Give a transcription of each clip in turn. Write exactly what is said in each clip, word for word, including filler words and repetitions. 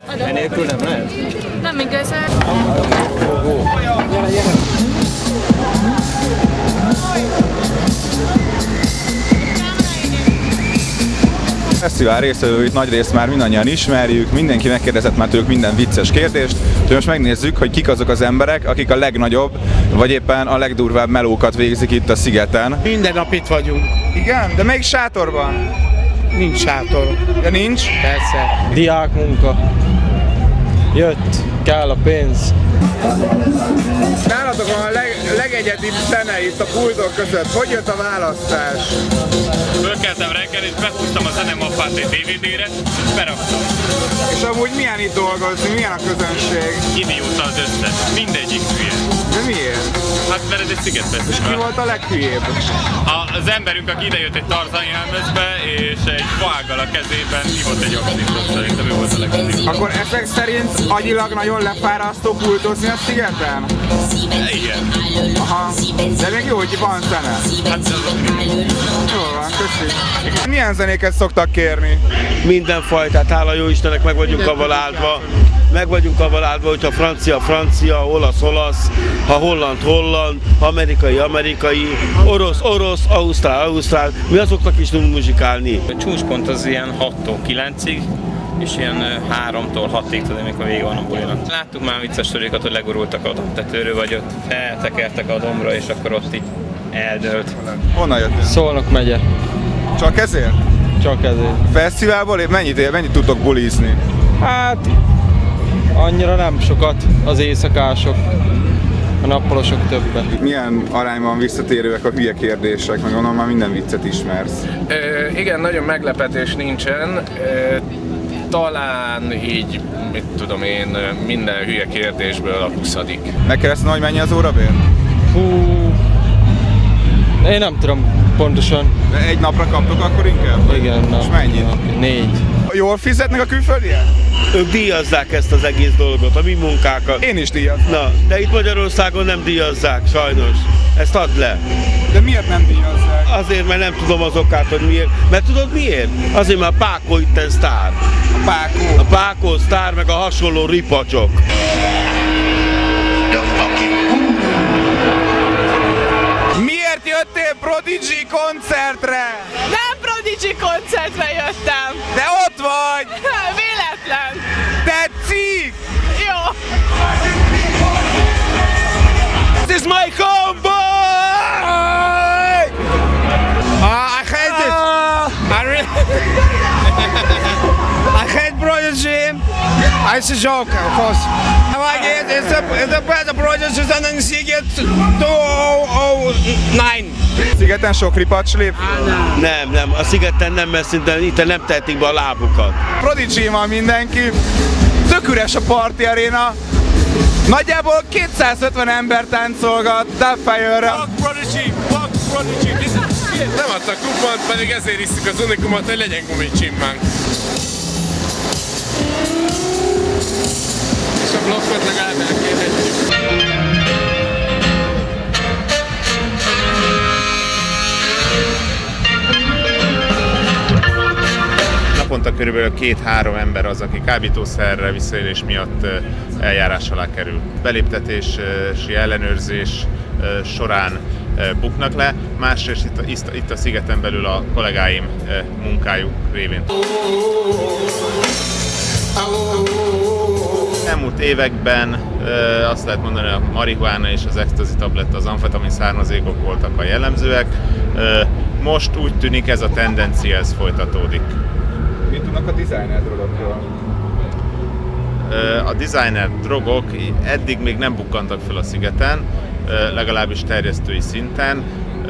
Enélkül nem lehet? Nem igazán. A fesztivál résztvevőit nagyrészt már mindannyian ismerjük, mindenki megkérdezett már tőlük minden vicces kérdést, de most megnézzük, hogy kik azok az emberek, akik a legnagyobb, vagy éppen a legdurvább melókat végzik itt a szigeten. Minden nap itt vagyunk. Igen? De melyik sátorban? Nincs sátor. Ja, nincs? Persze. Diák munka. Jött, kell a pénz. Nálatok van a leg, legegyedibb zene itt a pultok között. Hogy jött a választás? Fölkeltem reggel és behúztam a zenemappát egy dé vé dére, és beraktam. És amúgy milyen itt dolgozni? Milyen a közönség? Idióta az összes. Mindegyik hülye. De miért? Hát mert ez egy szigetfesztivál. Ki volt a leghülyébb? Az emberünk, aki idejött egy tarzani jelmezbe, és egy faággal a kezében hívott egy akcintot, szerintem ő volt a leghülyébb. Akkor ezek szerint agyilag nagyon lefárasztó pultozni a szigeten? Igen. Aha. De még jó, hogy van zene. Hát Jó van, köszönjük. Milyen zenéket szoktak kérni? Mindenfajtát, hála jó Istennek, meg vagyunk kavaláldva. Meg vagyunk kavaláldva, hogyha francia, francia, olasz, olasz, ha holland, holland, amerikai, amerikai, orosz, orosz, ausztrál, ausztrál. Mi azoknak is tudunk muzsikálni. a csúcspont az ilyen hattól kilencig, és ilyen háromtól hatig, tudom, amikor vége van a bulinak. Láttuk már vicces sztorikat, hogy legurultak a domtetőről, vagy ott feltekertek a dombra, és akkor ott így eldőlt. Honnan jöttél? Szolnok megye. Csak ezért? Csak ezért. Fesztiválból mennyit ér, mennyit tudtok bulizni? Hát annyira nem sokat az éjszakások, a nappalosok többet. Milyen arányban visszatérőek a hülye kérdések, meg onnan már minden viccet ismersz? Ö, igen, nagyon meglepetés nincsen. Ö, talán így, mit tudom én, minden hülye kérdésből a huszadik. Megkérdeztem, hogy mennyi az órabér? Hú, én nem tudom pontosan. De egy napra kaptok akkor inkább? Igen, na. És mennyit? Négy. Jól fizetnek a külföldiek? Ők díjazzák ezt az egész dolgot, a mi munkákat. Én is díjazom. Na, de itt Magyarországon nem díjazzák, sajnos. Ezt add le. De miért nem díjazzák? Azért, mert nem tudom az okát, hogy miért. Mert tudod miért? Azért, mert a Pákó itten sztár. A Pákó. A Pákó sztár, meg a hasonló ripacsok. Miért jöttél Prodigy koncertre? Nem Prodigy koncertre jöttem. De ott vagy! Véletlen. Tetszik! Jó. This is my home, boy! Uh, I hate it. I really I hate Prodigy. It's a joke, of course. I like it. It's the it's the better Prodigy than in Sziget kétezer-nine. Szigeten sok ripacs lép? Nem, nem, a szigeten nem, mert szinte itt nem tehetik be a lábukat. Prodigy van mindenki. Tök üres a parti aréna. Nagyjából kétszázötven ember táncolgat Dubfire-re. Fuck Prodigy! Fuck Prodigy! This is shit! Nem adtak kupont, pedig ezért iszük az unikumot, hogy legyen gumicsimmánk. És a blokkot legalább elkérhetjük. Naponta körülbelül két-három ember az, aki kábítószerrel visszaélés miatt eljárás alá kerül. Beléptetési ellenőrzés során buknak le, másrészt itt a, itt, itt a szigeten belül a kollégáim munkájuk révén. Elmúlt években azt lehet mondani, hogy a marihuána és az ecstasy tabletta, az amfetamin származékok voltak a jellemzőek. Most úgy tűnik, ez a tendencia ez folytatódik. Mit tudnak a designer drogokról? A designer drogok eddig még nem bukkantak fel a szigeten, legalábbis terjesztői szinten.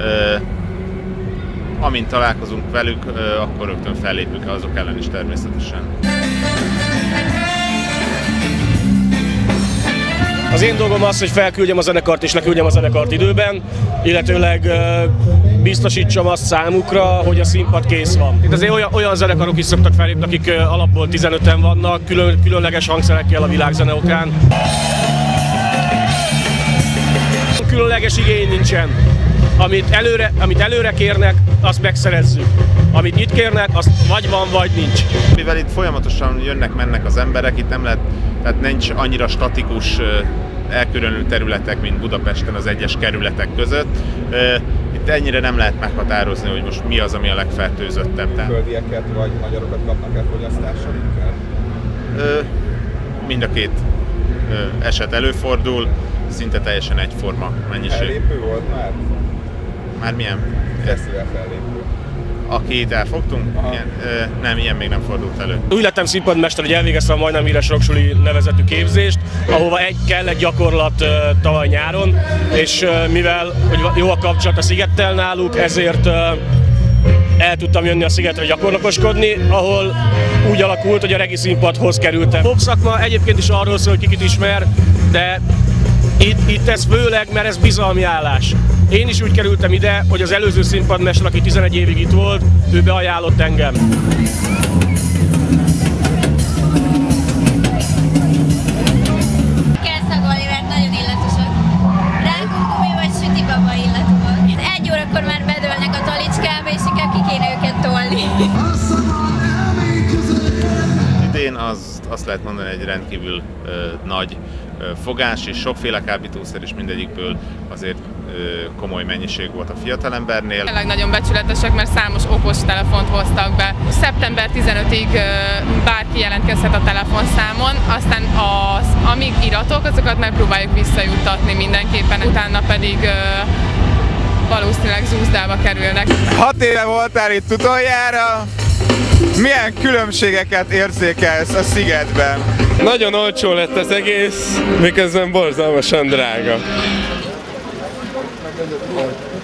Amint találkozunk velük, akkor rögtön fellépünk azok ellen is természetesen. Az én dolgom az, hogy felküldjem a zenekart és leküldjem a zenekart időben, illetőleg biztosítsam azt számukra, hogy a színpad kész van. Itt azért olyan, olyan zenekarok is szoktak fellépni, akik alapból tizenöten vannak, külön, különleges hangszerekkel a világzene okán. Különleges igény nincsen. amit előre, amit előre kérnek, azt megszerezzük. Amit itt kérnek, azt vagy van, vagy nincs. Mivel itt folyamatosan jönnek-mennek az emberek, itt nem lehet, tehát nincs annyira statikus elkülönült területek, mint Budapesten az egyes kerületek között. Itt ennyire nem lehet meghatározni, hogy most mi az, ami a legfertőzöttebb. Külföldieket vagy magyarokat kapnak-e fogyasztással inkább? Mind a két eset előfordul, szinte teljesen egyforma mennyiség. Fellépő volt már? Már milyen? Fesztivál fellépő. Akit elfogtunk? Ilyen, ö, nem, ilyen még nem fordult elő. Úgy lettem színpadmester, hogy elvégeztem a majdnem híres Rocksuli nevezetű képzést, ahova egy kell egy gyakorlat ö, tavaly nyáron, és ö, mivel hogy jó a kapcsolat a Szigettel náluk, ezért ö, el tudtam jönni a Szigetre gyakornokoskodni, ahol úgy alakult, hogy a regi színpadhoz kerültem. Pop szakma egyébként is arról szól, hogy kikit ismer, de itt, itt ez főleg, mert ez bizalmi állás. Én is úgy kerültem ide, hogy az előző színpadmester, aki tizenegy évig itt volt, ő beajánlott engem. Kell szagolni, mert nagyon illatosak. Rákógumi vagy sütibaba illatú volt. Egy órakor már bedőlnek a talicskába, és inkább ki kéne őket tolni. Idén az, azt lehet mondani, egy rendkívül ö, nagy ö, fogás, és sokféle kábítószer, és mindegyikből azért ö, komoly mennyiség volt a fiatalembernél. Tényleg nagyon becsületesek, mert számos okos telefont hoztak be. szeptember tizenötödikéig bárki jelentkezhet a telefonszámon, aztán az, amíg iratok, azokat megpróbáljuk visszajuttatni mindenképpen, utána pedig ö, valószínűleg zúzdába kerülnek. Hat éve voltál itt utoljára. Milyen különbségeket érzékelsz a Szigetben? Nagyon olcsó lett az egész, miközben borzalmasan drága.